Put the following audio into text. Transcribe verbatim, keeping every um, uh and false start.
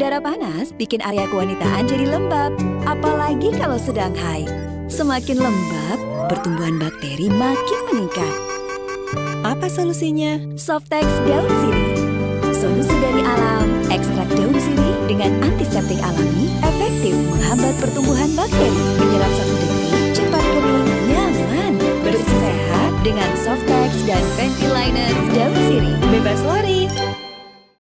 Udara panas bikin area kewanitaan jadi lembab, apalagi kalau sedang haid. Semakin lembab, pertumbuhan bakteri makin meningkat. Apa solusinya? Softex Daun Sirih.